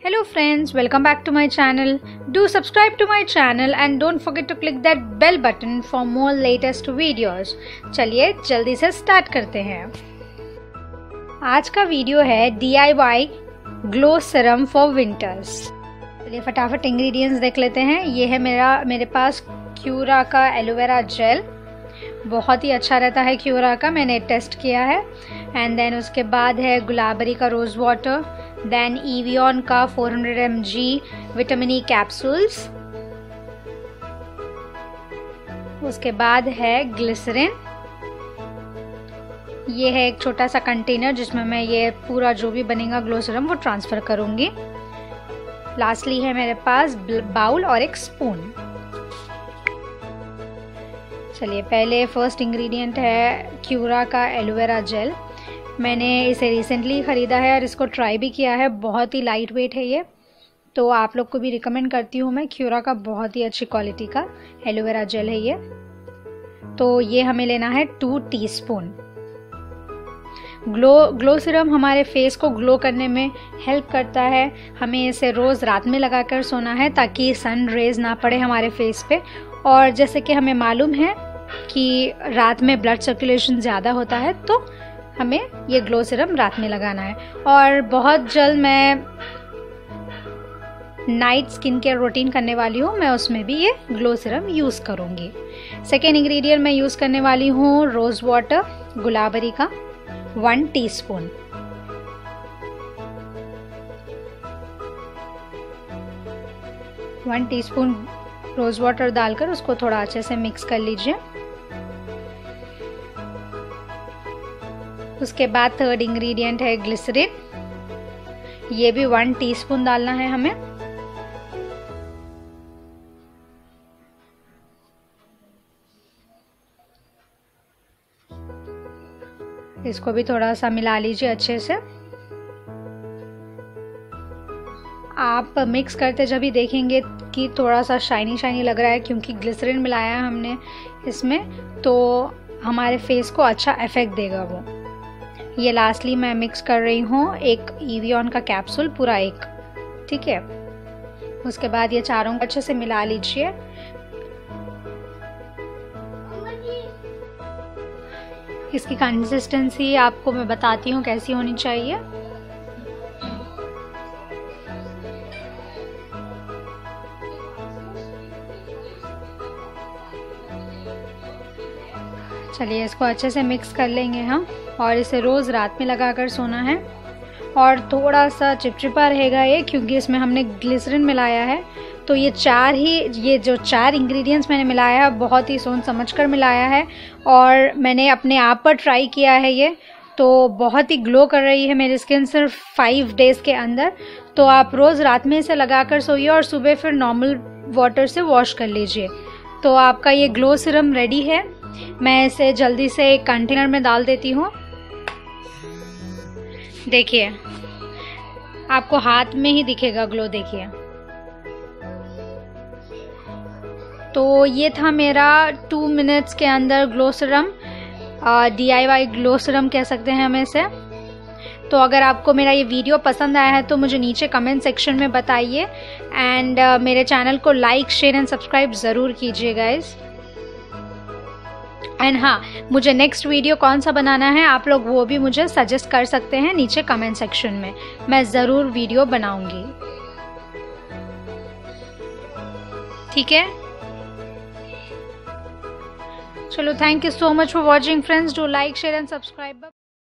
Hello friends, welcome back to my channel. Do subscribe to my channel and don't forget to click that bell button for more latest videos. चलिए जल्दी से start करते हैं। आज का video है DIY glow serum for winters. चलिए फटाफट इंग्रेडिएंट्स देख लेते हैं। ये है मेरे पास क्यूरा का एलोवेरा जेल, बहुत ही अच्छा रहता है क्यूरा का, मैंने टेस्ट किया है। एंड देन उसके बाद है गुलाबरी का रोज़ वाटर, देन एवियन का 400 mg विटामिन ई कैप्सूल्स, उसके बाद है ग्लिसरीन। ये है एक छोटा सा कंटेनर जिसमें मैं ये पूरा जो भी बनेगा ग्लो सीरम वो ट्रांसफ़र करूँगी। लास्टली है मेरे पास बाउल और एक स्पून। चलिए पहले फर्स्ट इंग्रेडिएंट है क्यूरा का एलोवेरा जेल। मैंने इसे रिसेंटली ख़रीदा है और इसको ट्राई भी किया है, बहुत ही लाइट वेट है ये, तो आप लोग को भी रिकमेंड करती हूँ मैं। क्यूरा का बहुत ही अच्छी क्वालिटी का एलोवेरा जेल है ये। तो ये हमें लेना है 2 टीस्पून। ग्लो सीरम हमारे फेस को ग्लो करने में हेल्प करता है। हमें इसे रोज़ रात में लगाकर सोना है ताकि सन रेज ना पड़े हमारे फेस पे। और जैसे कि हमें मालूम है कि रात में ब्लड सर्कुलेशन ज़्यादा होता है, तो हमें ये ग्लो सीरम रात में लगाना है। और बहुत जल्द मैं नाइट स्किन केयर रूटीन करने वाली हूँ, मैं उसमें भी ये ग्लो सीरम यूज़ करूँगी। सेकेंड इंग्रेडिएंट मैं यूज़ करने वाली हूँ रोज़ वाटर गुलाबरी का 1 teaspoon. One teaspoon rose water डालकर उसको थोड़ा अच्छे से मिक्स कर लीजिए। उसके बाद थर्ड इंग्रेडिएंट है ग्लिसरीन, ये भी 1 टीस्पून डालना है हमें। इसको भी थोड़ा सा मिला लीजिए अच्छे से। आप मिक्स करते जब भी देखेंगे कि थोड़ा सा शाइनी शाइनी लग रहा है, क्योंकि ग्लिसरीन मिलाया है हमने इसमें, तो हमारे फेस को अच्छा इफेक्ट देगा वो। ये लास्टली मैं मिक्स कर रही हूँ एक एवियन का कैप्सूल, पूरा एक, ठीक है। उसके बाद ये चारों को अच्छे से मिला लीजिए। इसकी कंसिस्टेंसी आपको मैं बताती हूँ कैसी होनी चाहिए। चलिए इसको अच्छे से मिक्स कर लेंगे हम, और इसे रोज़ रात में लगाकर सोना है। और थोड़ा सा चिपचिपा रहेगा ये, क्योंकि इसमें हमने ग्लिसरीन मिलाया है। तो ये जो चार इंग्रेडिएंट्स मैंने मिलाया है बहुत ही सोच समझ कर मिलाया है, और मैंने अपने आप पर ट्राई किया है ये, तो बहुत ही ग्लो कर रही है मेरी स्किन सिर्फ 5 डेज़ के अंदर। तो आप रोज़ रात में इसे लगाकर सोइए और सुबह फिर नॉर्मल वाटर से वॉश कर लीजिए। तो आपका ये ग्लो सीरम रेडी है। मैं इसे जल्दी से एक कंटेनर में डाल देती हूँ। देखिए आपको हाथ में ही दिखेगा ग्लो, देखिए। तो ये था मेरा 2 मिनट्स के अंदर glow serum, DIY glow serum कह सकते हैं हम इसे। तो अगर आपको मेरा ये वीडियो पसंद आया है तो मुझे नीचे कमेंट सेक्शन में बताइए। एंड मेरे चैनल को लाइक शेयर एंड सब्सक्राइब ज़रूर कीजिए गाइज। एंड हाँ, मुझे नेक्स्ट वीडियो कौन सा बनाना है आप लोग वो भी मुझे सजेस्ट कर सकते हैं नीचे कमेंट सेक्शन में, मैं ज़रूर वीडियो बनाऊंगी, ठीक है। चलो thank you so much for watching friends, do like share and subscribe.